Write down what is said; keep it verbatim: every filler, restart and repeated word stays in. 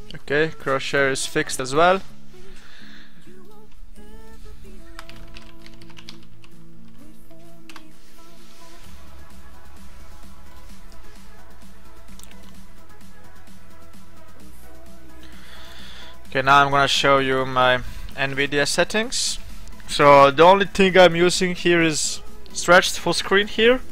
Okay, crosshair is fixed as well. Okay, now I'm gonna show you my NVIDIA settings. So the only thing I'm using here is stretched full screen here.